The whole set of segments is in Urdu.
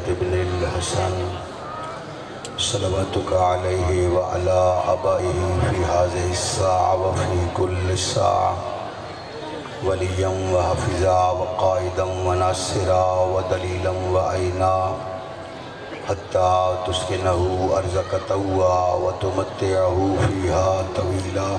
ابن الحسن صلواتك عليه وعلى آبائه في هذه الساعة وفي كل ساعة وليا وحفظا وقائدا وناصرا ودليلا وعينا حتى تسكنه أرزك طوعا وتمتعه فيها طويلا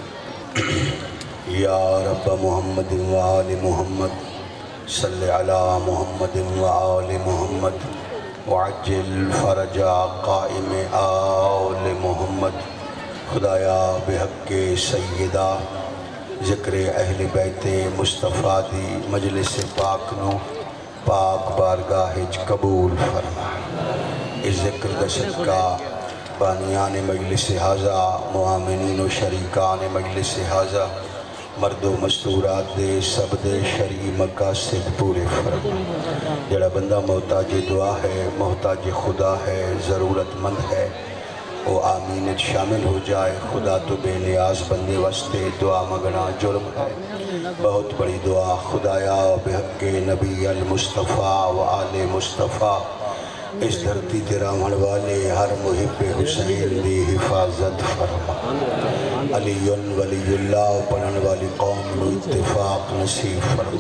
یا رب محمد وآل محمد صلی علی محمد وآل محمد وعجل فرج قائم آل محمد خدایا بحق سیدہ ذکر اہل بیت مصطفیٰ دی مجلس پاک نو پاک بارگاہ قبول فرما اس ذکر دا صدقہ بانیان مجلس حاضہ معامنین و شریکان مجلس حاضہ مرد و مستورات دے سب دے شرعی مقاصد پورے فرما جڑا بندہ محتاج دعا ہے محتاج خدا ہے ضرورت مند ہے وہ آمین شامل ہو جائے خدا تو بے نیاز بندے واسطے دعا مگنا جرم ہے بہت بڑی دعا خدایا بحق نبی المصطفیٰ و آل مصطفیٰ اس دھرتی تیرا من والے ہر محب حسین دی حفاظت فرما علی ولی اللہ پڑھن والی قوم نو اتفاق نصیب فرما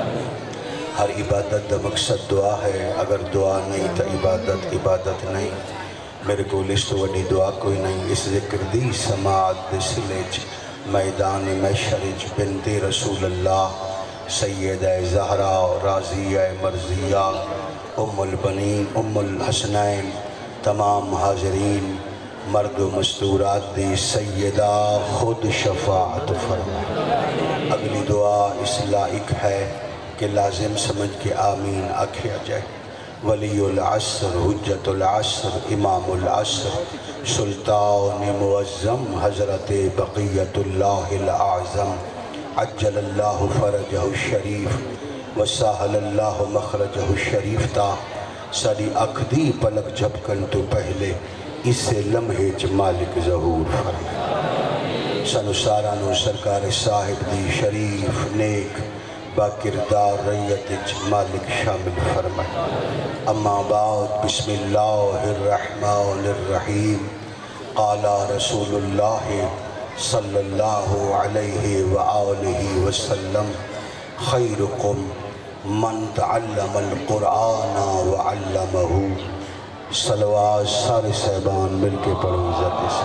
ہر عبادت دا مقصد دعا ہے اگر دعا نہیں تو عبادت نہیں میرے کو لسٹ وڈی دعا کوئی نہیں اس ذکر دی سماعت دے سلیج میدان محشرج بنت رسول اللہ سیدہ زہرا راضیہ مرضیہ ام البنین ام الحسنین تمام حاضرین مرد و مستورات دی سیدہ خود شفاعت فرما اگلی دعا اس لائق ہے کہ لازم سمجھ کے آمین آکھیا جائے ولی العصر حجت العصر امام العصر سلطان معظم حضرت بقیت اللہ العظم عجل اللہ فرجہ الشریف وساہل اللہ مخرجہ الشریف تا ساری اکھدی پلک جھپکن تو پہلے اسے لمحے مالک ظہور فرما سنو سارانو سرکار صاحب دی شریف نیک باکردار ریت مالک شامل فرما اما بعد بسم اللہ الرحمن الرحیم قال رسول اللہ صلی اللہ علیہ وآلہ وسلم خیرکم من تعلم القرآن وعلمہ صلوات سارے صاحبان مل کے پڑھو عزت سے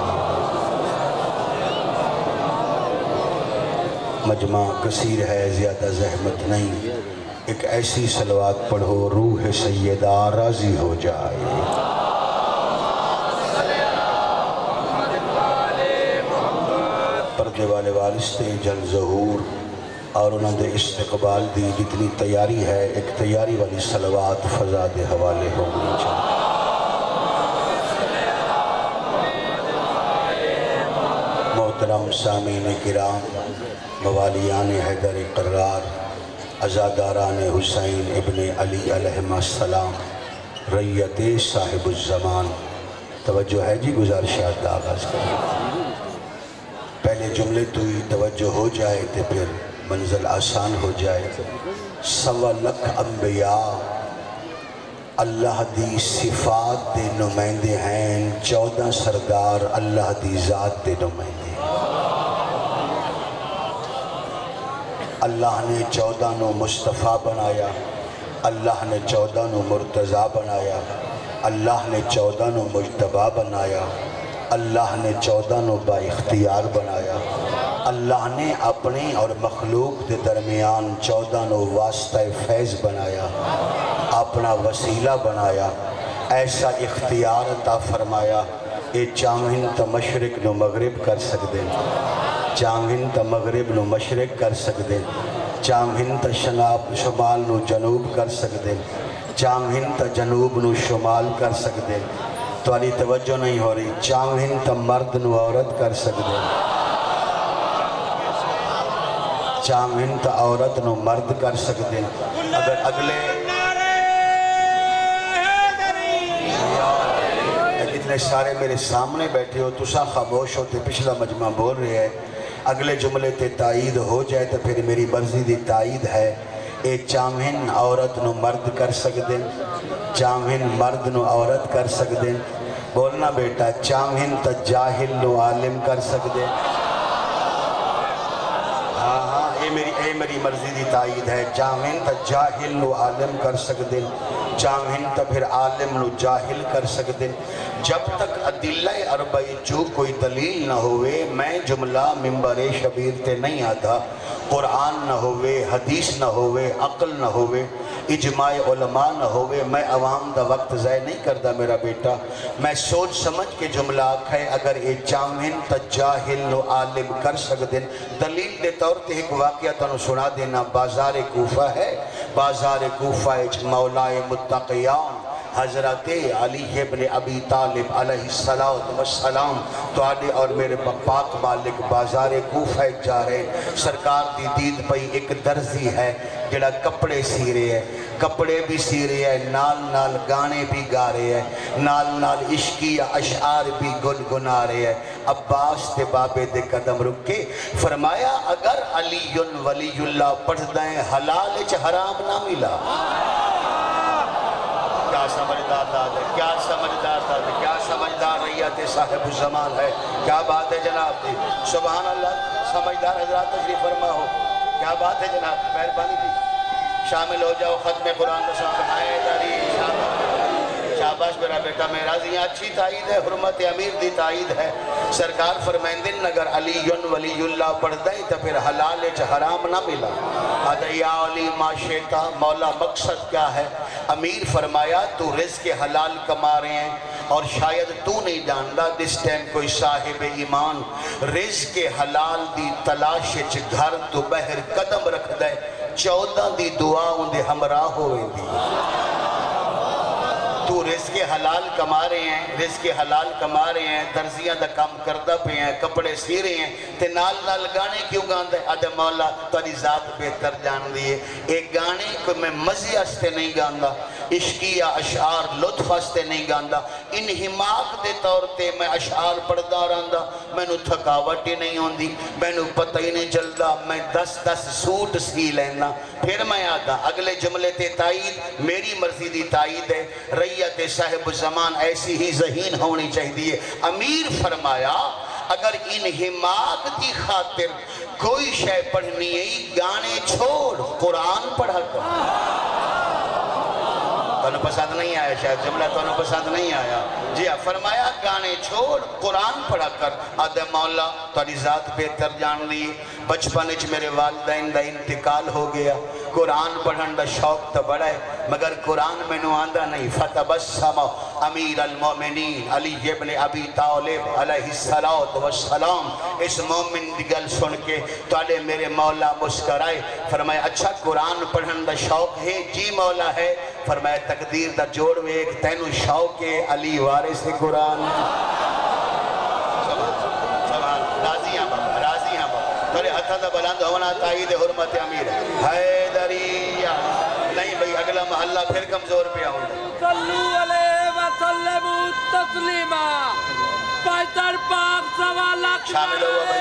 مجمع کثیر ہے زیادہ زحمت نہیں ایک ایسی صلوات پڑھو روح سیدہ راضی ہو جائے پردے والے وارثے جل ظہور اور انہوں نے استقبال دی جتنی تیاری ہے ایک تیاری والی صلوات فضا دے حوالے ہونی چاہیے محترم سامعین کرام موالیان حیدر قرار عزاداران حسین ابن علی علیہ السلام ریت صاحب الزمان توجہ ہے جی گزارشات کا آغاز کریں پہلے جملے تو ہی توجہ ہو جائے تو پھر منزل آسان ہو جائے 1.25 لاکھ انبیاء اللہ دی صفات دے نمائندے ہیں 14 سردار اللہ دی ذات دے نمائندے ہیں اللہ نے 14 نو مصطفیٰ بنایا اللہ نے 14 نو مرتضیٰ بنایا اللہ نے 14 نو مجتبیٰ بنایا اللہ نے 14 نو با اختیار بنایا اللہ نے اپنے اور مخلوق دے درمیان 14 نو واسطہ فیض بنایا اپنا وسیلہ بنایا ایسا اختیار عطا فرمایا اے چاہن تا مشرق نو مغرب کر سکتے چاہن تا مغرب نو مشرق کر سکتے چاہن تا شمال نو جنوب کر سکتے چاہن تا جنوب نو شمال کر سکتے تو علی توجہ نہیں ہو رہی چاہن تا مرد نو عورت کر سکتے چاہن تا عورت نو مرد کر سکتے اگر اگلے اتنے سارے میرے سامنے بیٹھے ہو تسا خاموش ہوتے پچھلا مجمع بول رہے ہیں اگلے جملے تے تائید ہو جائے تو پھر میری مرضی دی تائید ہے اے چامہن عورت نو مرد کر سکدے چامہن مرد نو عورت کر سکدے بولنا بیٹا چامہن تا جاہل نو عالم کر سکدے ہاں اے میری مرضی دی تائید ہے چامہن تا جاہل نو عالم کر سکدے چامہن تا پھر عالم نو جاہل کر سکدے جب تک ادلہ اربعی جو کوئی دلیل نہ ہوئے میں جملہ ممبر شبیر تے نہیں آتا قرآن نہ ہوئے حدیث نہ ہوئے عقل نہ ہوئے اجماع علماء نہ ہوئے میں عوام دا وقت ضائع نہیں کردا میرا بیٹا میں سوچ سمجھ کے جملہ آکھا ہے اگر اے چامہن تا جاہل نو عالم کر سکدیں دلیل دے طور تے ایک واقعہ تنو سنا دینا بازار کوفہ ہے بازار کوفہ اچ مولائے متقیان حضرت علی ابن ابی طالب علیہ السلام تو آڈے اور میرے پاک مالک بازار کوفہ جا رہے سرکار دی دید پئی ایک درزی ہے جڑا کپڑے سی رہے ہیں کپڑے بھی سی رہے ہیں نال نال گانے بھی گا رہے ہیں نال نال عشقی اشعار بھی گنگنا رہے ہیں عباس تے بابے دے قدم رکے فرمایا اگر علی ولی اللہ پڑھ دائیں حلال اچ حرام نہ ملا کیا سمجھدار داد ہے کیا سمجھدار داد ہے کیا سمجھدار ریت صاحب الزمان ہے کیا بات ہے جناب دی سبحان اللہ سمجھدار حضرات تشریف فرما ہو کیا بات ہے جناب مہربانی دی شامل ہو جاؤ ختم قرآن کا سامنے حیدری شاباش میرا بیٹا میں راضی اچھی تائید ہے حرمت امیر دی تائید ہے سرکار فرمائندن اگر علی ولی اللہ پڑھ دیں تو پھر حلال اچ حرام نہ ملا یا علی ما شیطا مولا مقصد کیا ہے امیر فرمایا تو رزق حلال کما رہے ہیں اور شاید تو نہیں جاندا دس ٹائم کوئی صاحب ایمان رزق حلال دی تلاش اچ گھر تو بہر قدم رکھ دے 14 دی دعا اندے ہمراہ ہوئے دی تو رزق حلال کما رہے ہیں رزق حلال کما رہے ہیں درزیاں دا کام کردہ پہ ہیں کپڑے سی رہے ہیں تے نال نال گانے کیوں گاندے آدھے مولا تاری ذات بہتر جان دیئے ایک گانے کو میں مزی استے نہیں گاندا عشقیہ اشعار لطف استے نہیں گاندا انہماق دے طور تے میں اشعار پڑھدا رہندا میں نو تھکاوٹ ہی نہیں ہوندی میں نو پتہ ہی نہیں چلدا میں 10 سوٹ سی لینا پھر میں آدھا اگلے جملے تے تائید میری مرضی دی تائید ہے ریت صاحب زمان ایسی ہی ذہین ہونی چاہیے امیر فرمایا اگر انہماق دی خاطر کوئی شے پڑھنی ہے گانے چھوڑ قرآن پڑھا کر تو پسند نہیں آیا شاید جملہ تو پسند نہیں آیا جی فرمایا گانے چھوڑ قرآن پڑھا کر آدھے مولا تاری ذات بہتر جان لی بچپن اچ میرے والدین دا انتقال ہو گیا قرآن پڑھن دا شوق تا بڑا ہے مگر قرآن میں نو آندہ نہیں فتبسم امیر المومنین علی ابن ابی طالب علیہ السلام اس مومن دی گل سن کے توالے میرے مولا مسکرائے فرمایا اچھا قرآن پڑھن دا شوق ہے جی مولا ہے فرمایا تقدیر دا جوڑ میں ایک تینو شوق ہے علی وارث قرآن راضی ہیں بابا تھوڑے ہتھا دا بلند ہونا تائید حرمت امیر حیدریہ نہیں بھئی اگلا محلہ پھر کمزور پہ آؤں صلو علیہ وسلم تسلیمہ پیدر پاک سوالک شامل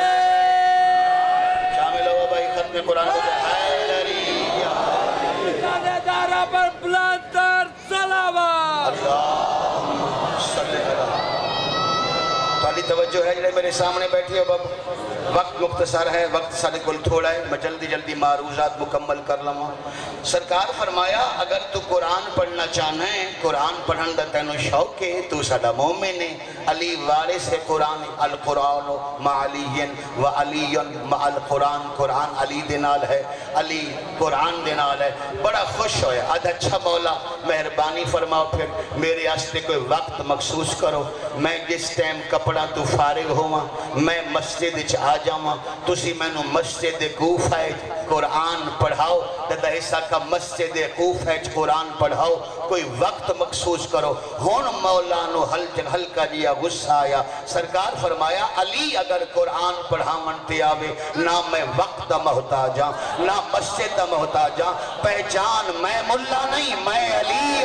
ہوا بھائی ختم قرآن کو حیدریہ جانے دارہ پر بلندر صلوات اللہ صلی اللہ توالی توجہ ہے جنہیں میرے سامنے بیٹھی ہو بابا وقت مختصر ہے وقت سارے کل تھوڑا ہے میں جلدی معروضات مکمل کر لوں سرکار فرمایا اگر تو قرآن پڑھنا چاہنا ہے قرآن پڑھن دا تینو شوق ہے تو ساڑا مومن ہے علی وارث ہے قرآن القرآن مع علی و علی مع القرآن قرآن علی دینال ہے علی قرآن دینال ہے بڑا خوش ہوئے آدھا اچھا مولا مہربانی فرماؤ پھر میرے آستے کوئی وقت مخصوص کرو میں جس ٹائم کپڑا تو فارغ ہوا میں مسجد اچ آ جاؤں تسی میں نو مسجد کوفہ قرآن پڑھاؤ دادا حصہ کا مسجد کوفہ قرآن پڑھاؤ کوئی وقت مخصوص کرو ہون مولانو ہلکا جیا غصہ آیا سرکار فرمایا علی اگر قرآن پڑھا منتے آوے نہ میں وقت محتاجاں نہ مسجد محتاجاں پہچان میں ملا نہیں میں علی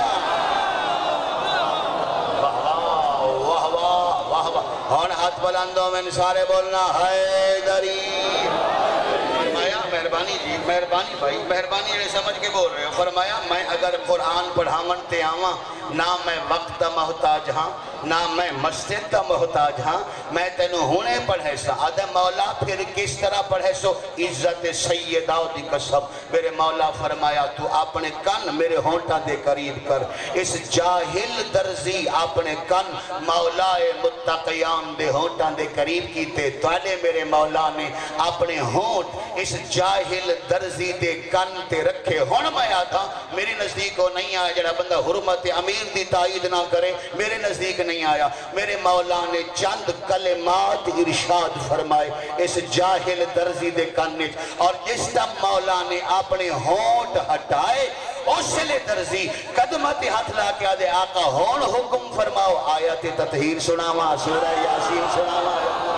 ہون ہاتھ بلندوں میں سارے بولنا حیدری فرمایا مہربانی جی مہربانی بھائی مہربانی جڑے سمجھ کے بول رہے ہو فرمایا میں اگر قرآن پڑھامن تے آواں نہ میں وقت دا محتاج ہاں نہ میں مسجد دا محتاج ہاں میں تینوں ہونے پڑھے سا آدھے مولا پھر کس طرح پڑھے سو عزت سیدہ دی قسم میرے مولا فرمایا تو اپنے کن میرے ہونٹا دے قریب کر اس جاہل درزی اپنے کن مولا متقیان دے ہونٹا دے قریب کیتے توالے میرے مولا نے اپنے ہونٹ اس جاہل درزی دے کن تے رکھے ہون میں آتا میرے نزدیک کو نہیں آیا جڑا بندہ حرمت امیر دی تائید نہ کرے میرے نزدیک نہیں آیا میرے مولا نے چند کلمات ارشاد فرمائے اس جاہل درزی دے کنچ اور جس تم مولا نے اپنے ہونٹ ہٹائے اس لئے درزی قدمت ہاتھ لا کے آدھے آقا ہون حکم فرماؤ آیت تطہیر سناوا سورہ یاسین سناوا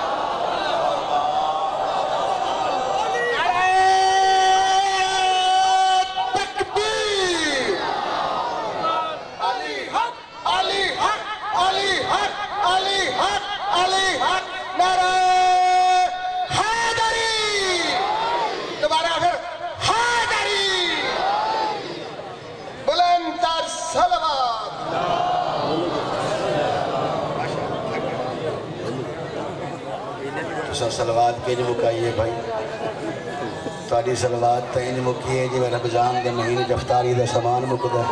سلوات کے جو مکائیے بھائی تاری سلوات تین مکیے جو رمضان دے مہینے جفتاری دے سامان مکدہ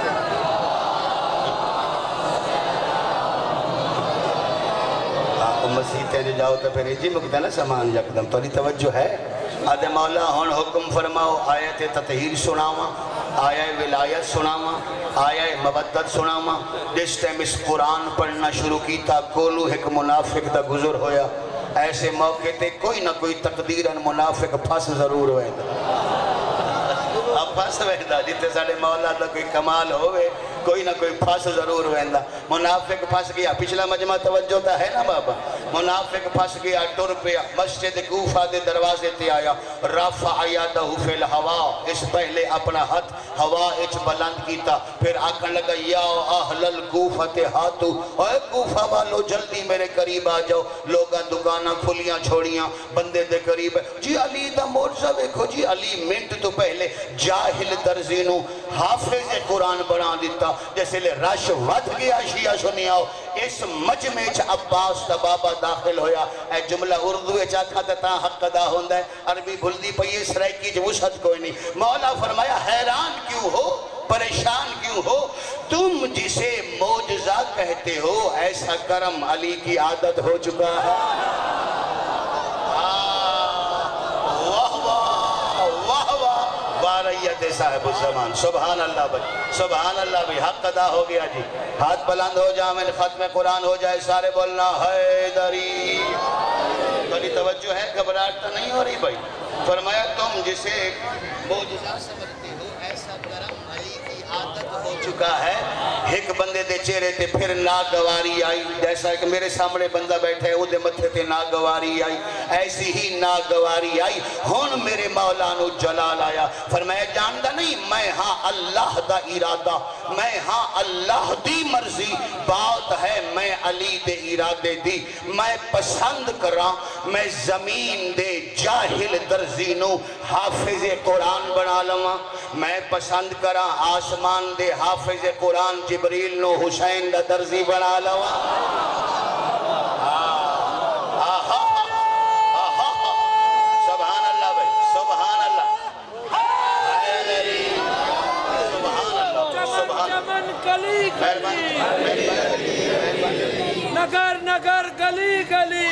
مسیح تیرے جاؤ تو پھر جی مکدہ نا سامان یکدم تاری توجہ ہے آدھے مولا ہون حکم فرماؤ آیت تطہیر سناوا آیت ولایت سناوا آیت مبدت سناوا جس ٹائم اس قرآن پڑھنا شروع کیتا کولو ایک منافق دا گزر ہویا ایسے موقع تے کوئی نہ کوئی تقدیراً منافق پھس ضرور ویندہ اب پھس ویندہ جتے ساڑے مولا دا کوئی کمال ہوئے کوئی نہ کوئی پھس ضرور ویندہ منافق پھس گیا پچھلا مجمع توجہ تا ہے نا بابا منافق پھس گیا ٹر پہ مسجد کوفہ دے دروازے تے آیا رفع یدہ فی الہوا اس پہلے اپنا ہاتھ ہوا اچ بلند کیتا پھر آکھن لگا یا اہل الکوفہ تے ہاتھو اے کوفہ والو جلدی میرے قریب آ جاؤ لوگاں دکاناں کھلیاں چھوڑیاں بندے دے قریب جی علی دا موجزہ دیکھو جی علی منٹ تو پہلے جاہل درزینو حافظ قرآن بنا دیتا جیسے لے رش ود گیا شیعہ سنیاؤ اس مجمع چ عباس تا بابا داخل ہویا اے جملہ اردو چاکھا تا حق ادا ہوندہ ہے عربی بھلدی پئیے سرائکی جو وسعت کوئی نہیں مولا فرمایا حیران کیوں ہو پریشان کیوں ہو تم جسے معجزہ کہتے ہو ایسا کرم علی کی عادت ہو چکا ہے واریت صاحب الزمان سبحان اللہ بھائی سبحان اللہ بھائی حق ادا ہو گیا جی ہاتھ بلند ہو جا میں ختم قرآن ہو جائے سارے بولنا حیدری بڑی توجہ ہے گھبراہٹ تو نہیں ہو رہی بھائی فرمایا تم جسے معجزہ سمجھتے ہو ایسا کرم علی کی عادت ہو چکا ہے ایک بندے دے چہرے تے پھر ناگواری آئی جیسا کہ میرے سامنے بندہ بیٹھے ہیں اودے متھے تے ناگواری آئی ایسی ہی ناگواری آئی ہون میرے مولانو جلال آیا فرمایا جاندہ نہیں میں ہاں اللہ دا ارادہ میں ہاں اللہ دی مرضی بات ہے میں علی دے ارادے دی میں پسند کراں میں زمین دے جاہل درزینو حافظ قرآن بنا لواں میں پسند کراں آسمان دے حافظ قرآن جبریل نو حسین دا درزی بنا لواں سبحان اللہ بھائی سبحان اللہ چمن گلی گلی نگر نگر گلی گلی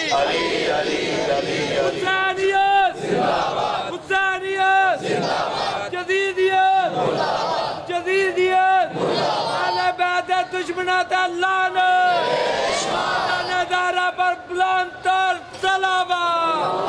حسینیت حسینیت جدیدیت جدیدیت اہل بیت دشمنات اللہ نے دارہ پر بلند تر صلوات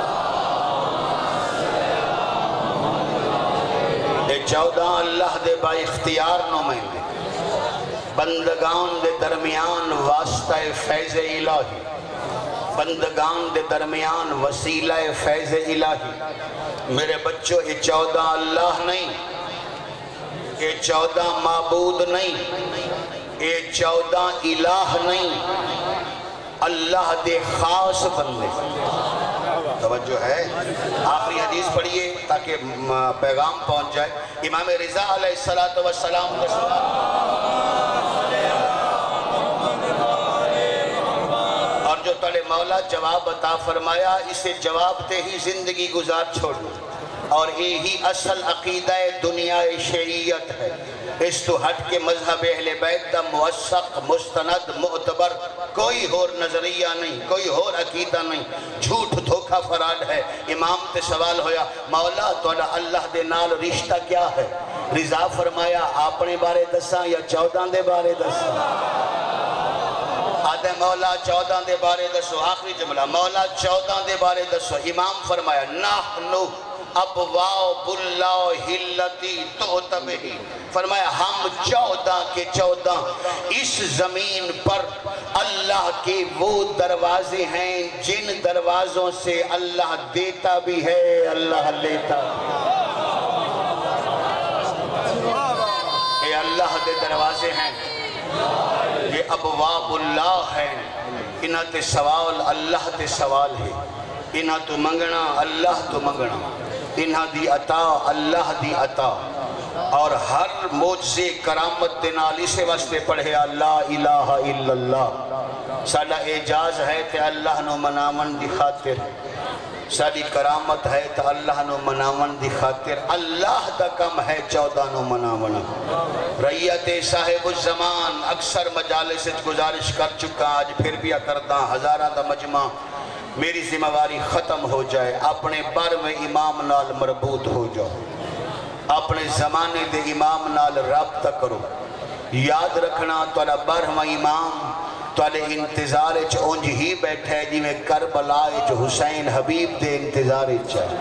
اے 14 اللہ دے با اختیار نو میں بندگان دے درمیان واسطہ فیض الہی بندگان دے درمیان وسیلہ فیض الہی میرے بچوں یہ 14 اللہ نہیں یہ 14 معبود نہیں یہ 14 الہ نہیں اللہ دے خاص بندے توجہ ہے؟ آخری حدیث پڑھیے تاکہ پیغام پہنچ جائے۔ امام رضا علیہ السلام کا سلام، اور جو تڑے مولا جواب عطا فرمایا اسے جواب تے ہی زندگی گزار چھوڑ دو، اور یہی اصل عقیدہ دنیا شریعت ہے۔ اس تو ہٹ کے مذہب اہل بیت دا موثق مستند معتبر کوئی اور نظریہ نہیں، کوئی اور عقیدہ نہیں، جھوٹ دھوکہ فراڈ ہے۔ امام تے سوال ہویا مولا توڑا اللہ دے نال رشتہ کیا ہے؟ رضا فرمایا اپنے بارے دساں یا 14 دے بارے دساں؟ آدھے مولا 14 دے بارے دسو، آخری جملہ مولا 14 دے بارے دسو۔ امام فرمایا نحنو ابواب اللہ اللتی تعتبہی، فرمایا ہم 14 کے 14 اس زمین پر اللہ کے وہ دروازے ہیں جن دروازوں سے اللہ دیتا بھی ہے اللہ لیتا بھی ہے۔ یہ اللہ دے دروازے ہیں، یہ ابواب اللہ ہیں، انہاں تے سوال اللہ تے سوال ہے، انہاں تو منگنا اللہ تو منگنا، انہاں دی عطا اللہ دی عطا، اور ہر معجزے کرامت دے نال اسے واسطے پڑھے لا الہ الا اللہ۔ ساڈا اعجاز ہے تے اللہ نو منامن دی خاطر، ساری کرامت ہے تو اللہ نو منامن دی خاطر، اللہ دا کم ہے 14 نو منامن۔ رعیت صاحب الزمان اکثر مجالس گزارش کر چکا، آج پھر بھی کردہ ہزارہ دا مجمع، میری ذمہ واری ختم ہو جائے، اپنے بر میں امام نال مربوط ہو جاؤ، اپنے زمانے دے امام نال رابطہ کرو۔ یاد رکھنا تواڈا بارہواں امام تواڈے انتظار وچ اونج ہی بیٹھا ہے جویں کربلا وچ حسین حبیب دے انتظار وچ ہے۔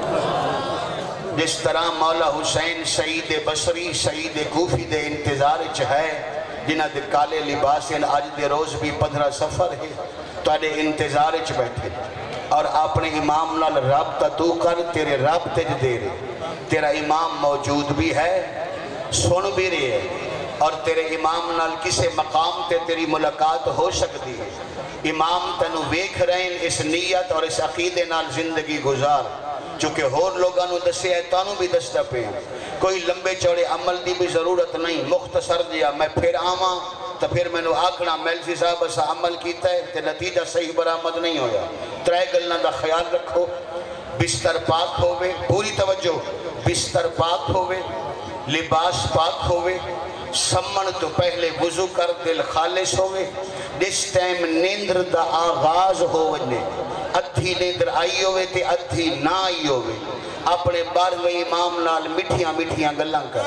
جس طرح مولا حسین سعید بصری سعید کوفی دے انتظار وچ ہے، جنہاں دے کالے لباس اج دے روز بھی 15 سفر ہے، تواڈے انتظار وچ بیٹھے، اور اپنے امام نال رابطہ تو کر، تیرے رابطے وچ دے رہے، تیرا امام موجود بھی ہے، سن بھی رہے ہے، اور تیرے امام نال کسے مقام تے تیری ملاقات ہو سکتی ہے۔ امام تنو ویکھ رہے ہیں، اس نیت اور اس عقیدے نال زندگی گزار، چونکہ ہور لوگاں نو دسے ہے تانوں بھی دستا پہ ہیں، کوئی لمبے چوڑے عمل دی بھی ضرورت نہیں، مختصر دیا میں پھر آواں تو پھر میں نو آکھنا میلسی صاحب اسا عمل کیتا ہے تے نتیجہ صحیح برآمد نہیں ہویا۔ ترے گلنا دا خیال رکھو، بستر پاک ہوئے، پوری توجہ، بستر پاک ہوئے، لباس پاک ہوئے، سمن تو پہلے وضو کر دل خالص ہوئے، جس ٹائم نیندر دا آغاز ہوئے، ادھی نیندر آئی ہوئے تے ادھی نہ آئی ہوئے، اپنے بارویں امام نال مٹھیاں مٹھیاں گلاں کر۔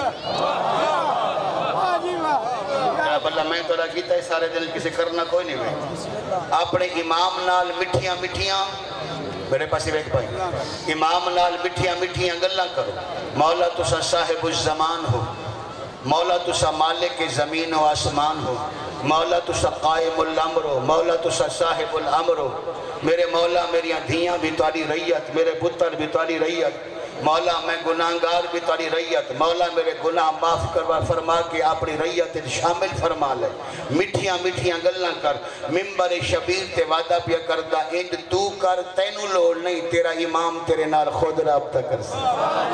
بلہ میں تو کیتا ہے سارے دن کسے کرنا کوئی نہیں ہوئے، اپنے امام نال مٹھیاں مٹھیاں، میرے پاس ہی بیٹھ پائیں، امام نال مٹھیاں مٹھیاں گلاں کرو۔ مولا تسا صاحب الزمان ہو، مولا تسا مالک زمین و آسمان ہو، مولا تسا قائم الامر ہو، مولا تسا صاحب الامر ہو، میرے مولا میریاں دھیاں بھی تاری رعیت، میرے پتر بھی تاری رعیت، مولا میں گناہگار بھی تاری رعیت، مولا میرے گناہ معاف کروا فرما کے اپنی رعیت شامل فرما لے، مٹھیاں مٹھیاں گلاں کر، ممبر شبیر تے وعدہ پیا کردہ، انج تو کر تینوں لوڑ نہیں، تیرا امام تیرے نال خود رابطہ کر سکتا۔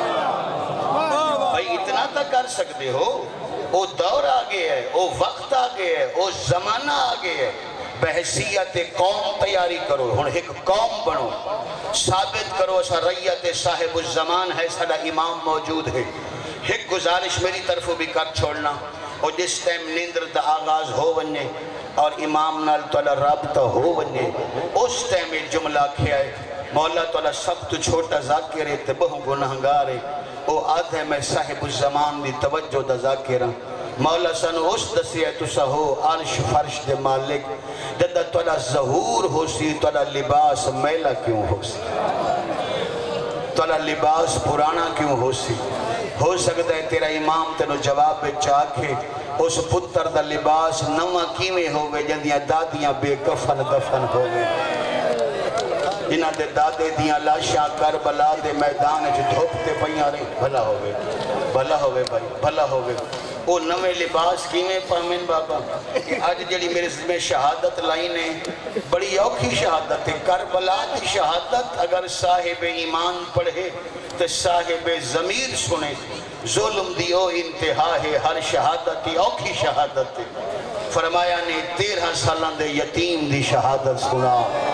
بھائی اتنا تک کر سکتے ہو، وہ دور آگے ہے، وہ وقت آگے ہے، وہ زمانہ آگے ہے، بحثیت قوم تیاری کرو، ہن ایک قوم بنو، ثابت کرو ایسا رعیت صاحب الزمان ہے، ساڈا امام موجود ہے۔ ایک گزارش میری طرف بھی کر چھوڑنا، اور جس ٹائم نیندر دا آغاز ہو ونجے اور امام نال تواڈا رابطہ ہو ونجے، اس ٹائم ایک جملہ کیا ہے، مولا تواڈا سب تو چھوٹا ذاکر ہے تے بہو گناہگار ہے، او آدھے میں صاحب الزمان دی توجہ دا ذاکرہ، مولا سنو اس دسی ہے تسا ہو عرش فرش دے مالک، جدہ تواڈا ظہور ہو سی تواڈا لباس میلا کیوں ہو سی، تواڈا لباس پرانا کیوں ہو سی، ہو سکتا ہے تیرا امام تینو جواب پہ چاکھے اس پتر دا لباس نواں کیویں ہوئے جندیاں دادیاں بے کفن دفن ہوئے، جنہاں دے دادے دیاں لاشاں کربلا دے میدان جو دھوپتے پہیاں رہی، بھلا ہوئے بھائی، بھلا ہوئے، وہ نوے لباس کیویں پامن بابا اج جڑی میرے میں شہادت لائی نے بڑی اوکھی شہادت ہے کربلا کی شہادت اگر صاحب ایمان پڑھے تو صاحب ضمیر سنے ظلم دی او انتہا ہے ہر شہادت ہی اوکھی شہادت ہے فرمایا نے 13 سالان دے یتیم دی شہادت سنا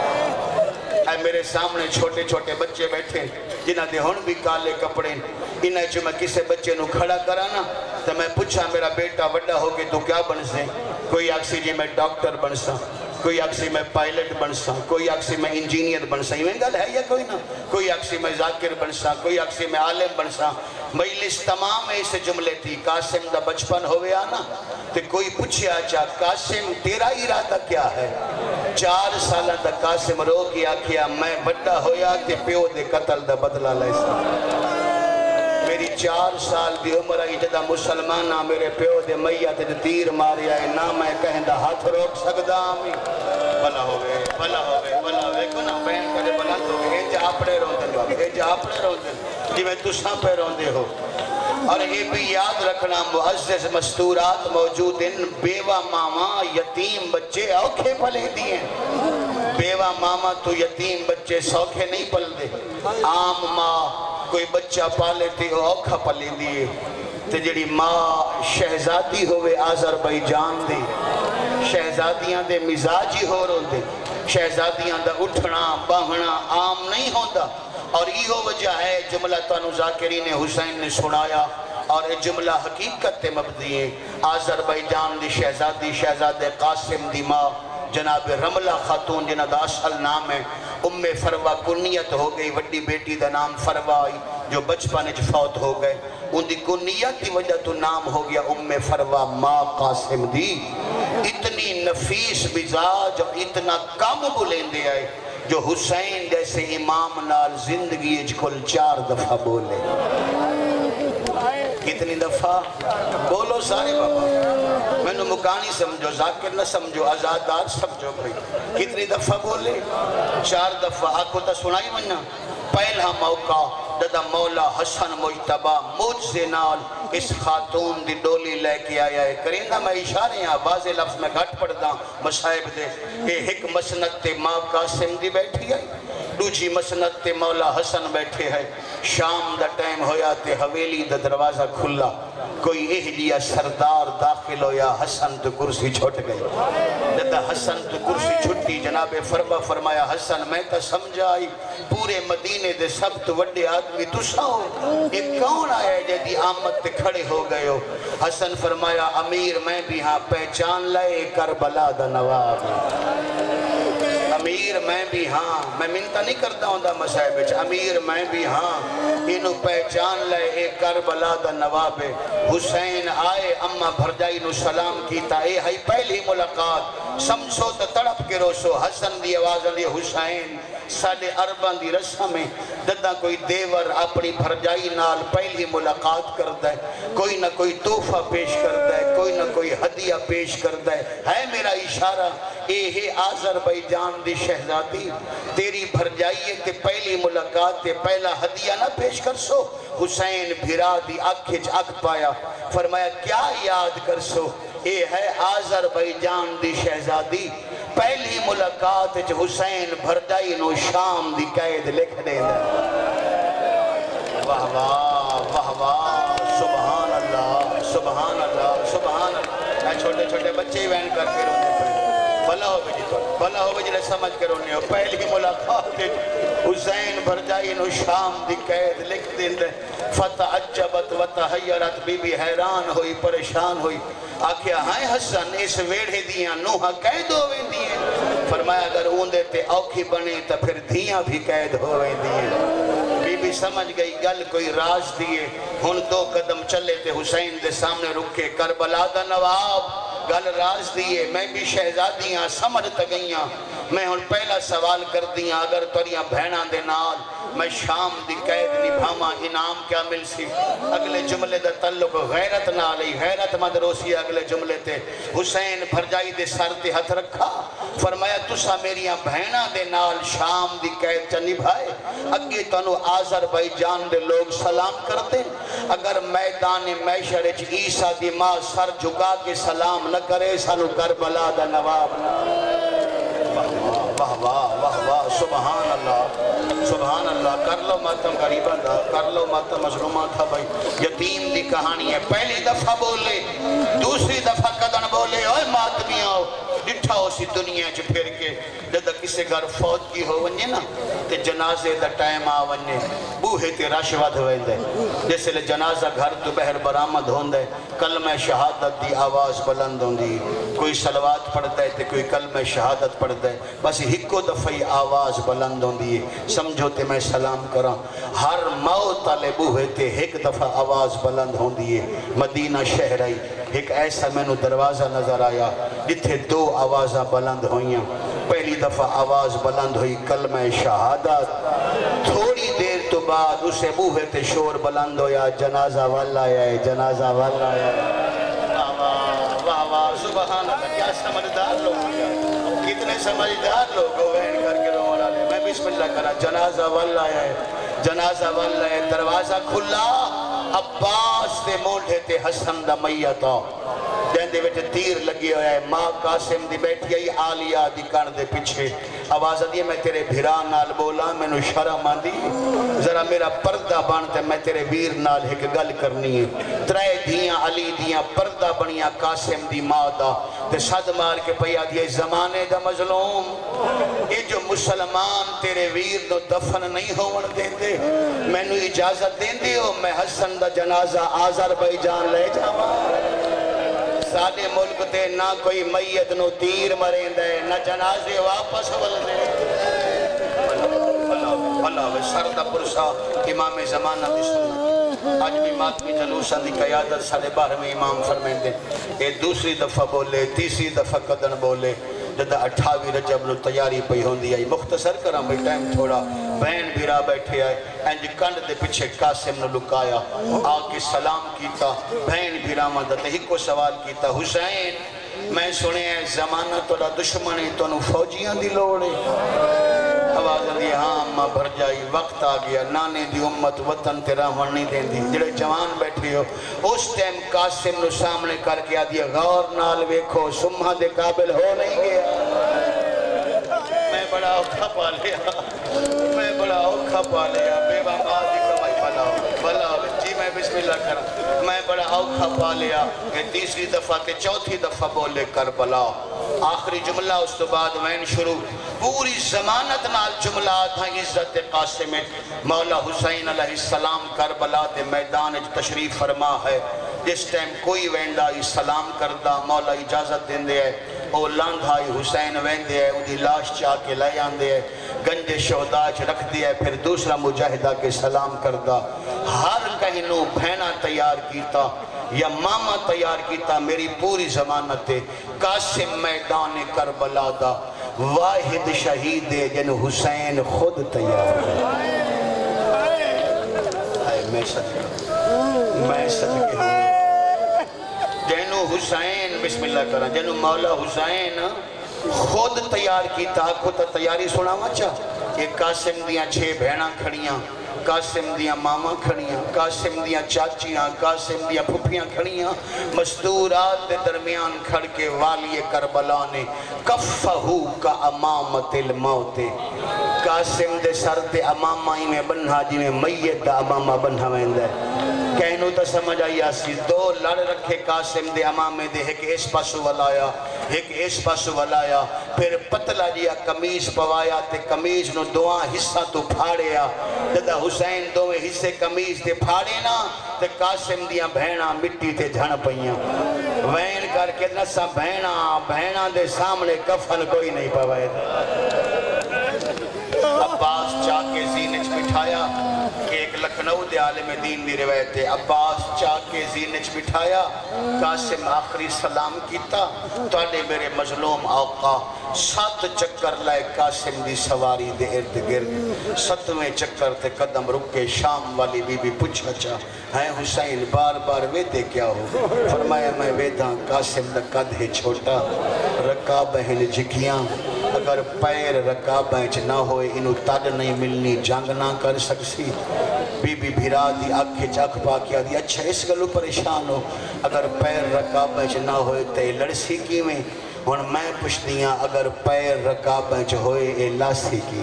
اے میرے سامنے چھوٹے چھوٹے بچے بیٹھے جنہ دے ہن بھی کالے کپڑے انہیں جو میں کسے بچے نو کھڑا کرانا تو میں پوچھا میرا بیٹا وڈا ہو کے تو کیا بن سے کوئی آکسی جی میں ڈاکٹر بن سا کوئی آکسی میں پائلٹ بن سا کوئی آکسی میں انجینئر بن سا یہ گل ہے یا کوئی نہ کوئی آکسی میں ذاکر بن سا کوئی آکسی میں عالم بن سا مجلس تمام ایسے جملے تھی قاسم دا بچپن ہوئے آنا تو کوئی پوچھے آچا قاسم تیرا ارادہ کیا ہے 4 سالہ دا قاسم رو کیا کیا میں بڑا ہویا تے پیو دے قتل دا بدلہ لیسا میری 4 سال دی عمر آئی جدہ مسلمانہ میرے پیو دے میت دے تیر ماری آئے نہ میں کہندہ ہاتھ روک سکدا آمی بلا ہوئے بلا ہوئے بلا ہوئے کنا بین کرے بلند ہوئے ایجا اپنے روندن بابا ایجا اپنے روندن جی میں تساں پہ روندے ہو اور یہ بھی یاد رکھنا معزز مستورات موجود ان بیوہ ماما یتیم بچے اوکھے پلے دیئے بیوہ ماما تو یتیم بچے سوکھے نہیں پل دے عام ماں کوئی بچہ پالے تھے اوکھا پلے دیئے تے جڑی ماں شہزادی ہوئے آذربائیجان دے شہزادیاں دے مزاجی ہو رہے دے شہزادیاں دا اٹھنا باہنا عام نہیں ہوندہ اور یہ وجہ ہے جملہ تانو ذاکرین حسین نے سنایا اور یہ جملہ حقیقت مبدی ہے آذربائیجان دی شہزادی شہزاد قاسم دی ماں جناب رملہ خاتون جنہ دا اصل نام ہے ام فروہ کنیت ہو گئی وڈی بیٹی دا نام فروہ آئی جو بچپن فوت ہو گئے ان دی کنیت دی وجہ تو نام ہو گیا ام فروہ ماں قاسم دی اتنی نفیس مزاج اور اتنا کم بلیندے آئے جو حسین جیسے امام نال زندگی کل 4 دفعہ بولے کتنی دفعہ بولو سارے بابا میں نے مکانی سمجھو ذاکر نہ سمجھو آزادار سمجھو بھائی کتنی دفعہ بولے 4 دفعہ آکو تا سنائی مننا پہلا موقع دادا مولا حسن مجتبہ موجزے نال اس خاتون دی ڈولی لے کے آیا ہے کرندہ میں اشارے ہیں بعض لفظ میں گھٹ پڑھدا مصائب دے کہ ایک مسند تے ماں قاسم دی بیٹھی ہے دوجی مسند تے مولا حسن بیٹھے ہے شام دا ٹائم ہویا تے حویلی دا دروازہ کھلا کوئی اہلیہ سردار داخل ہویا حسن تو کرسی چھوٹ گئی دادا حسن تو کرسی چھٹی جناب فرما فرمایا حسن میں تا سمجھائی پورے مدینے دے سب تو وڈے آدمی تسا ہو ایک کون آیا جدی آمد تے کھڑے ہو گئے ہو حسن فرمایا امیر میں بھی ہاں پہچان لائے کربلا دا نواب امیر میں بھی ہاں میں منتہ نہیں کرتا ہوں دا مسائب امیر میں بھی ہاں انہوں پہچان لائے ایک کربلا دا نواب حسین آئے اما بھرجائی نو سلام کیتا اے ہائی پہلی ملاقات سمسو تا تڑپ کے روسو حسن دی آواز دی حسین ساڑھے اربان دی رسم میں ددہ کوئی دیور اپنی بھرجائی نال پہلی ملاقات کرتا ہے کوئی نہ کوئی تحفہ پیش کرتا ہے کوئی نہ کوئی ہدیہ پیش کرتا ہے میرا اشارہ اے ہے آذربائیجان دی شہزادی تیری بھرجائیے تے پہلی ملاقات تے پہلا ہدیہ نہ پیش کر سو حسین بھرا دی اکھج اک پایا فرمایا کیا یاد کر سو اے ہے آذربائیجان دی شہزادی پہلی ملاقات حسین بھرجائی نو شام دی قید لکھ دے واہ واہ واہ واہ سبحان اللہ سبحان اللہ سبحان اللہ چھوٹے چھوٹے بچے وین کر کے رونے پڑے بھلا ہو بجی تو بھلا ہو بجی سمجھ کے رونے ہو پہلی ملاقات حسین بھرجائی نو شام دی قید لکھ دیں فتعجبت و تحیرت بی بی حیران ہوئی پریشان ہوئی آکھیا ہائے حسن اس ویڑھے دیاں نوحہ قید ہوئے دیئے فرمایا اگر اوندے تے اوکھی بنے تا پھر دھیاں بھی قید ہوئے دیئے بی بی سمجھ گئی گل کوئی راز دیئے ہن 2 قدم چلے تے حسین دے سامنے رکھے کربلا دا نواب گل راز دیئے میں بھی شہزادیاں سمجھ تگئیاں میں ہن پہلا سوال کر دیاں اگر توریاں بہناں دے نال میں شام دی قید نبھاما انعام کیا مل سی اگلے جملے دا تعلق غیرت نہ آلی غیرت مند روسی اگلے جملے تے حسین بھرجائی دے سر تے ہتھ رکھا فرمایا تسا میریاں بہنہ دے نال شام دی قید چا نبھائے اگے تنو آذربائیجان دے لوگ سلام کرتے اگر میدان میشر اچ عیسیٰ دی ماں سر جھکا کے سلام نہ کرے سانو کربلا دا نواب واہ واہ واہ واہ سبحان اللہ کر لو ماتم غریبہ دا کر لو ماتم مظلومہ تھا بھائی یتیم دی کہانی ہے پہلی دفعہ بولے دوسری دفعہ قدن بولے اوہ ماتمیاں ہو ڈٹھا ہو سی دنیا جو پھر کے جدہ کسے گھر فوت کی ہو ونجے نا تے جنازے دا ٹائم آ ونجے بوہے تے راشواد ہوئے دے جیسے لے جنازہ گھر تو بہر برآمد ہون دے کلمہ شہادت دی آواز بلند ہون دی کوئی صلوات پڑھ دے تے کوئی کلمہ شہادت پڑھ دے بس ہکو دفعی آواز بلند ہون دی سمجھو تے میں سلام کراں ہر موت آلے بوہے تے ایک دفعہ آواز بلند ہون دی مدینہ شہر آئی ایک ایسا میں نو دروازہ نظر آیا جتھے دو آوازہ بلند ہوئیاں پہلی دفعہ آواز بلند ہوئی کلمہ شہادت تھوڑی دیر تو بعد اسے بوہے تے شور بلند ہویا جنازہ والا ہے جنازہ والا ہے واہ واہ سبحان اللہ کیا سمجھدار لوگ کتنے سمجھدار لوگ وین کر کے روان آلے میں بسم اللہ کرا جنازہ والا ہے جنازہ والا ہے دروازہ کھلا عباس دے مونڈے تے حسن دا میتا جن دے بیٹے تیر لگی ہویا ہے ماں قاسم دی بیٹھی ہے آلیہ دی کان دے پیچھے آواز دیئے میں تیرے بھیران نال بولا میں نو شرم آن دی ذرا میرا پردہ بانتے میں تیرے ویر نال ایک گل کرنی ہے ترائے دیاں علی دیاں پردہ بنیاں قاسم دی ماں دا تے صد مار کے پیا دیئے زمانے دا مظلوم یہ جو مسلمان تیرے ویر نو دفن نہیں ہون دیں دے میں نو اجازت دیں دے ہو میں حسن دا جنازہ آذربائیجان لے جاواں سادے ملک تے نہ کوئی میت نو تیر مرین دے نہ جنازے واپس ول دے اللہ سردہ پرسا امام زمانہ دی سنت آج بھی ماتمی جلوسہ دی قیادت سادے بارہ میں امام فرمین دے اے دوسری دفعہ بولے تیسری دفعہ قدن بولے جدہ 28 رجب نو تیاری پہی ہون دی آئی مختصر کرام بھئی ٹائم تھوڑا بہن بھیرا بیٹھے آئے انج کنڈ دے پچھے قاسم نو لکایا آکے سلام کیتا بہن بھیرا مدد ہی کو سوال کیتا حسین میں سنے ہیں زمانہ توڑا دشمنی تو نو فوجیاں دی لوڑے آواز دی ہاں اممہ بھر جائی وقت آ گیا نانے دی امت وطن تیرا ورنی دین دی جڑے جوان بیٹھے ہو اس ٹائم قاسم نو سامنے کر کے آدیا غور نال ویکھو سمہ دے قابل ہو نہیں گیا میں بڑا اوکھا پا لیا میں بڑا اوکھا پا لیا بے بابا دی کمائی بھلا جی میں بسم اللہ کرا میں بڑا اوکھا پا لیا کہ تیسری دفعہ تے چوتھی دفعہ بولے کربلا آخری جملہ اس تو بعد وین شروع پوری زمانت نال جملات ہیں عزت قاسم مولا حسین علیہ السلام کربلا دے میدان تشریف فرما ہے جس ٹائم کوئی ویندائی سلام کردہ مولا اجازت دیں دے ہے او لاندھائی حسین ویندے ہے انہی لاش چاہ کے لے آندے ہے گنج شہداج رکھ دیا ہے پھر دوسرا مجاہدہ کے سلام کردہ ہر کہنوں بھینا تیار کیتا یا ماما تیار کیتا میری پوری زمانت قاسم میدان کربلا دا واحد شہید جن حسین خود تیار ہے میں صدقے ہوں جنو حسین بسم اللہ کریں جنو مولا حسین خود تیار کیتا آکھو تا تیاری سنا مچا یہ قاسم دیاں 6 بہناں کھڑیاں قاسم دیاں ماما کھڑیاں قاسم دیاں چاچیاں قاسم دیاں پھپیاں کھڑیاں مستورات دے درمیان کھڑ کے والی کربلا نے کفہو کا امامت الموت قاسم دے سر دے امامائی میں بنہا جی میں میت دا امامہ بنہا ویندہ کہنو تا سمجھ آئی آسی 2 لڑ رکھے قاسم دے امامے دے ایک اس پاسو والایا ایک اس پاسو والایا پھر پتلا جیا کمیز پوایا تے کمیز نو 2 حصہ تو پھاڑیا جدہ حسین 2 حصے کمیز تے پھاڑے نا تے قاسم دیا بہنہ مٹی تے جھن پئیاں وین کر کے نسا بہنہ دے سامنے کفن کوئی نہیں پوائے عباس چاہ کے زینچ بٹھایا کہ 1 لکھنؤ دے عالم دین دی روایت ہے عباس چاہ کے زینچ بٹھایا قاسم آخری سلام کیتا تانے میرے مظلوم آقا 7 چکر لائے قاسم دی سواری دے ارد گرد 7ویں چکر تے قدم رکے شام والی بی بی پوچھا چاہ ہیں حسین بار بار ویدے کیا ہو فرمایا میں ویداں قاسم دا قد ہے چھوٹا رکابہن جھکیاں اگر پیر رکابہن چ نہ ہوئے انہوں تد نہیں ملنی جنگ نہ کر سکسی بی بی بھیرا دی آنکھیں چاک پا کیا دی اچھا اس گلو پریشان ہو اگر پیر رکابہن چ نہ ہوئے تے لڑسی کی میں ہن میں پوچھ دیاں اگر پیر رکابہن چ ہوئے اے لاسی کی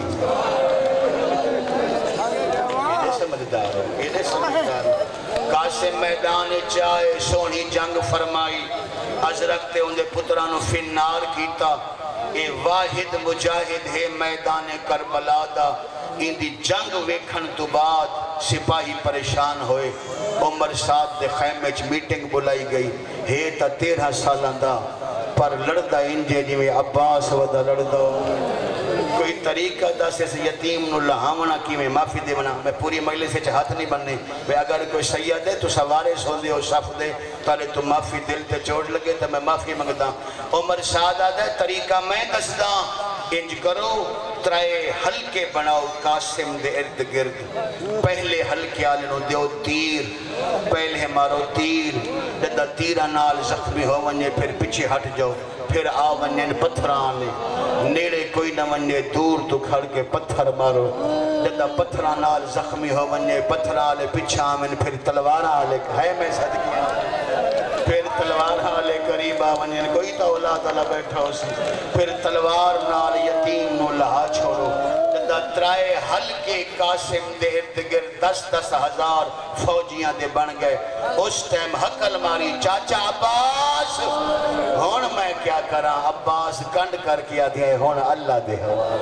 انہیں سمجھدار ہو قاسم میدان چاہے سونی جنگ فرمائی ازرکتے اندے پترانو فنار کیتا اے واحد مجاہد ہے میدان کربلا دا ان دی جنگ ویکھن تو بعد سپاہی پریشان ہوئے عمر ساتھ دے خیمے چ میٹنگ بلائی گئی ہے تا 13 سالان دا پر لڑدا انجے جی میں عباس ودا لڑدا کوئی طریقہ دا سے یتیم نو لہامنا کی میں معافی دے بنا میں پوری مجلس سے ہاتھ نہیں بننے میں اگر کوئی سید ہے تو سوارے سو دے ہو صف دے تالے تو معافی دل تے چوڑ لگے تو میں معافی مانگدا عمر سعادہ دے طریقہ میں دسدا انج کرو ترائے ہلکے بناؤ قاسم دے ارد گرد پہلے ہلکے آلنو دیو تیر پہلے مارو تیر جدہ تیرہ نال زخمی ہو ونجے پھر پیچھے ہٹ جاؤ پھر آ ونجن پتھران لے نیڑے کوئی نہ ونجے دور تو کھڑ کے پتھر مارو جدہ پتھران نال زخمی ہو ونجے پتھران لے پیچھا آمن پھر تلوارہ لے ہے میں صدقیاں پھر تلوارہ لے قریبا ونجن کوئی تو اولاد اللہ بیٹھا ہو سی پھر تلوار نال یتیم نو لہا چھوڑو جدہ ترائے ہلکے قاسم دے ارد گرد 10 ہزار فوجیاں دے بن گئے اس ٹائم حقل ماری چاچا عباس ہون میں کیا کرا عباس کنڈ کر کیا دیا ہون اللہ دے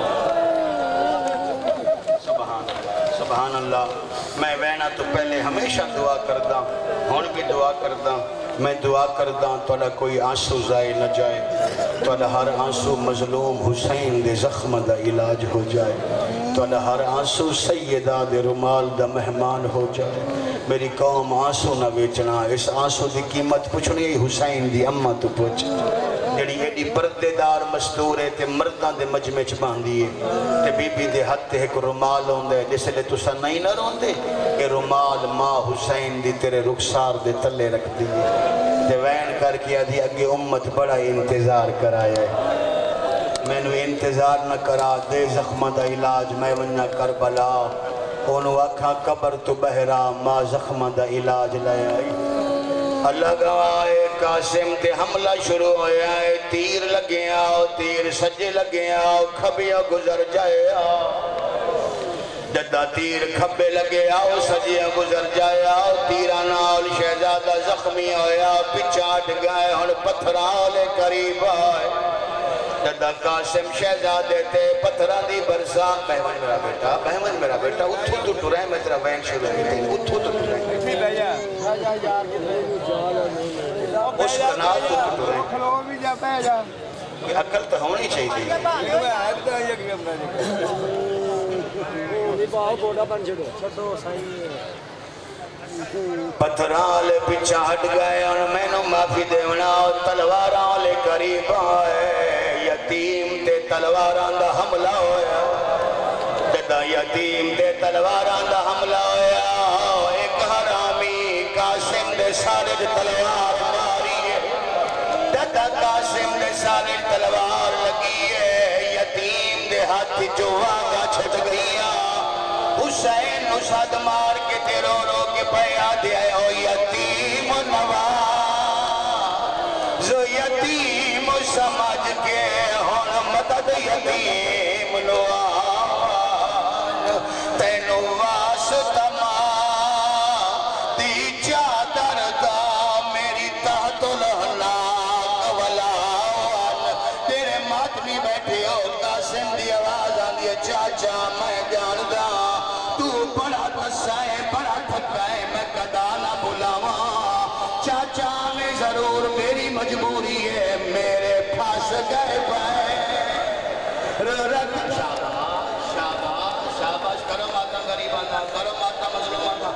سبحان اللہ میں وینا تو پہلے ہمیشہ دعا کردہ ہون بھی دعا کردہ میں دعا کردہ توڑا کوئی آنسو ضائع نہ جائے توڑا ہر آنسو مظلوم حسین دے زخم دا علاج ہو جائے توڑا ہر آنسو سیدہ دے رمال دا مہمان ہو جائے میری قوم آنسو نہ بیچنا اس آنسو دی قیمت پوچھنی ہے حسین دی اممہ تو پوچھ جڑی ایڈی پردے دار مستور ہے تے مردان دے مجمع چ باندھی ہے تے بی بی دے ہاتھ ایک رومال ہوندے جس لے تسا نہیں نہ روندے کہ رومال ماں حسین دی تیرے رخسار دے تلے رکھ دیئے تے وین کر کیا دی اگے امت بڑا انتظار کرایا ہے میں نے انتظار نہ کرا دے زخمہ دا علاج میں ونیا کربلا انہوں آکھا قبر تو بہرا ماں زخمہ دا علاج لائے آئی اللہ گوائے قاسم تے حملہ شروع ہویا ہے تیر لگے آؤ تیر سجے لگے آؤ کھبیا گزر جائے آؤ جدہ تیر کھبے لگے آؤ سجے گزر جائے آؤ تیرہ نال شہزادہ زخمی ہویا پچھاٹ گئے ہن پتھرالے قریب آئے جدہ قاسم شہزادے تے پتھران دی برسا بہمن میرا بیٹا اتھو تو ٹرائے میں تیرا بین شروع ہے اتھو تو ٹرائے اس کنال تو ٹرائے یہ عقل تو ہونی چاہیے پتھران لے پیچھا ہٹ گئے اور میں نو معافی دیونا تلواران لے قریب آئے یتیم تے تلواران دا حملہ ہویا جدہ یتیم تے تلواران دا حملہ ہویا ایک حرامی قاسم دے سارے تلوار ماری ہے جدہ قاسم دے سارے تلوار لگی ہے یتیم دے ہاتھ جو آگا چھٹ گئیا حسین نساد مار کے تیرو رو کے پیا دیا او یتیم نواز یتیم سمجھ کے ہون مدد یتیم نواز تینو واسطہ دی چادر دا میری تحت الحلاق ولاوان تیرے ماتمی بیٹھے ہو قاسم دی آواز آن دیا چاچا میں جان دا بڑا تسائے بڑا تھکائے میں قدا نہ بلاواں چاچا میں ضرور میری مجبوری ہے میرے پھاس گئے پائے شاباش شاباش شاباش کرو ماتا غریبانا کرو ماتا مظلومانا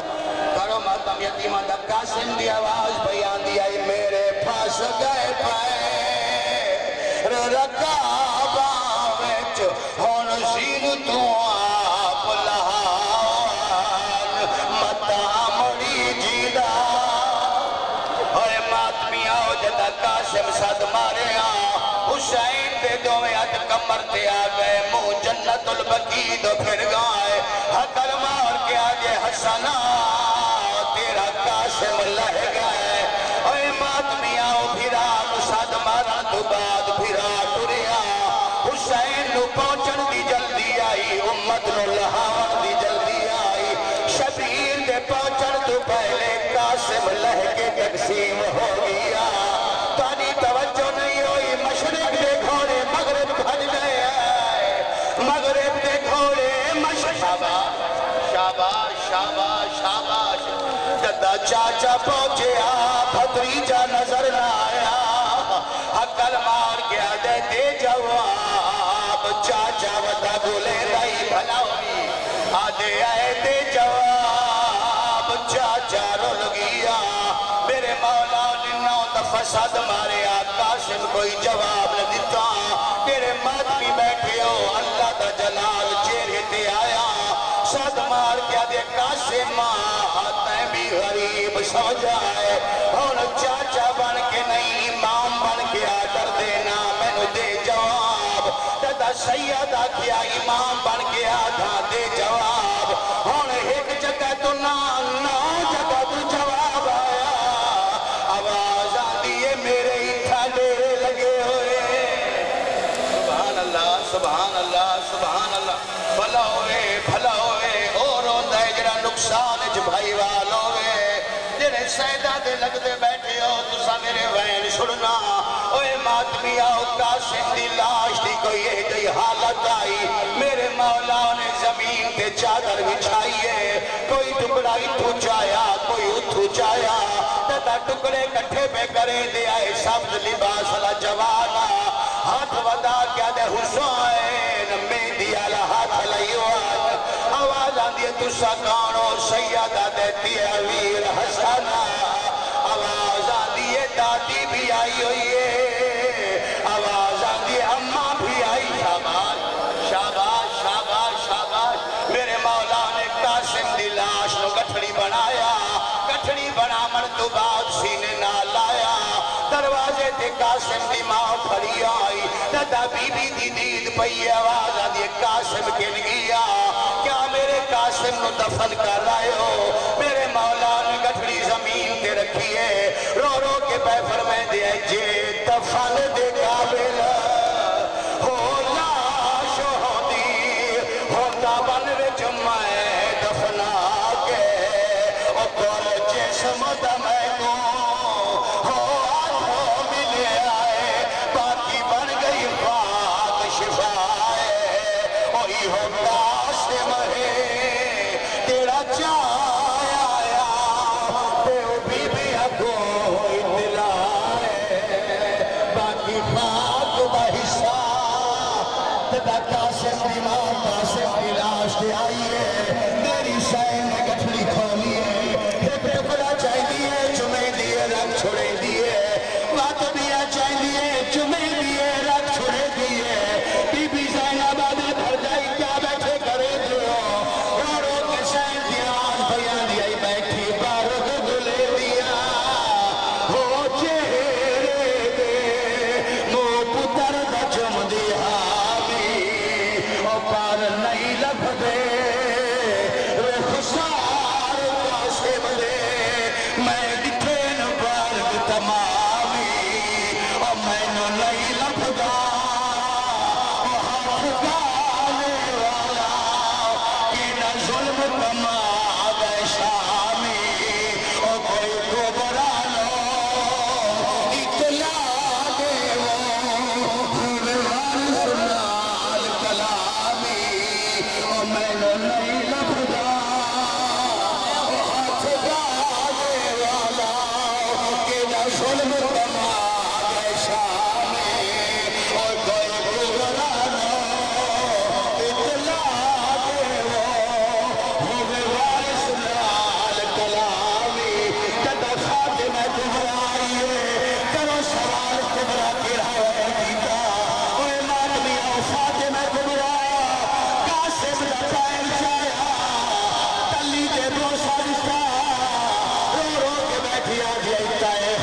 ماں دا قاسم دی آواز بیان دیا میرے پاس گئے پیر رکابہ وچ ہون زین تو آپ لہان متا مڑی جیدہ ہوئے ماتمی آؤ جدا قاسم صد مارے حسین دے دویں ہتھ کمر تے آ گئے منہ جنت البقیع دو پھر گائے حقل مار کے آگے حسنا تیرا قاسم لہ گئے اے ماتمی آؤ بھیرا صد مارا تو بعد بھیرا ٹریا حسین نو پہنچن دی جلدی آئی امت نو لہاون دی جلدی آئی شبیر دے پہنچن تو پہلے قاسم لہ کے تقسیم ہو گیا تانی توجہ نہیں ہوئی مشرق دے گھوڑے مغرب بھج گئے مغرب دے گھوڑے مشرق شاباش شاباش شاباش جدہ چاچا پہنچے بھتریجا نظر نہ آیا حقل مار گیا دے جواب چاچا ودا بولے لائی بھلا ہوئی آدھے آئے دے جواب چاچا رول گیا میرے مولا نے نو دفصد مارے قاسم کوئی جواب نہ دیتا میرے مادمی بیٹھے ہو اللہ دا جلال چہرے تے آیا صد مار کیا دے قاسم آتیں بھی غریب سمجھائے اور چاچا بن کے نہیں امام بن کے آدر دینا میں نو دے جواب دادا سیدہ کیا امام بن کے آدھا دے جواب اور ایک جگہ تو نو جگہ تو جواب آیا آواز آدھیے میرے اتھا ڈیرے لگے ہوئے سبحان اللہ سبحان اللہ سبحان اللہ بھلا ہوئے اور ہوندہ ہے جرا نقصان اچھ بھائی والو ہوئے جنہیں سیدہ دے لگ دے بیٹھے ہو تو سا میرے وین سڑنا اوے ماتمی آؤ قاسم دی لاش دی کوئی یہ جئی حالت آئی میرے مولا نے زمین تے چادر بچھائیے کوئی ٹکڑا اتھو چایا کوئی اتھو چایا تتا ٹکڑے کٹھے پہ کرے دے آئے سبز لباس اللہ جوانا ہاتھ ودا کیا دے حسین مہدی آلہ ہاتھ لئیو آواز آندھئے تو سکانو سیدہ دیتی ہے ویر حسنہ آواز آندھئے دادی بھی آئی ہوئی ہے آواز آندھئے اممہ بھی آئی شاباش شاباش شاباش شاباش میرے مولا نے قاسم دی لاش نو گٹھڑی بنایا گٹھڑی بنا مرتو بعد سینے نہ لایا دروازے تے قاسم دی ماں پھڑی آئی دادا بی بی دی دید پئی آواز آدھئے قاسم کن گیا کیا میرے قاسم نو دفن کر رہے ہو میرے مولا نے گٹھڑی زمین تے رکھی ہے رو رو کے پہ فرمائے دے جے دفن دے قابل ہو لاش ہوندی ہوتا بن وچ میں دفنا کے او کول جسم دا میں کو ہو آدھو ملے آئے باقی بن گئی پاک شفائے اوہی ہو قاسم ہے تیرا چایا آیا پیو بی بی اگو اطلاعے باقی پاک دا حصہ تدا قاسم دی ماں قاسم دی لاش دے آئیے میری شاہن نے گٹھڑی کھولیے ایک ٹکڑا چاہی دیئے چمیں دیئے رکھ چھوڑے دیئے بات بیا چاہی دیئے چمیں دیئے رکھ چھوڑے دیئے بی بی زینب آدھے بھر جائی کیا بیٹھے کرے دیو رو کے شاہن دی آج بھیا دیائی بیٹھی بارد دلے دیا ہو چہرے دے مو پتر دا چم دی حامی او پار نہیں لکھ دے رخصار قاسم دے میں دکھے نبارک تا کبرا کیڑا وے کیتا اوے ماتمی او فاطمہ کبرا قاسم دا پیر چایا تلی تے بوسا دتا رو رو کے بیٹھی آ گئی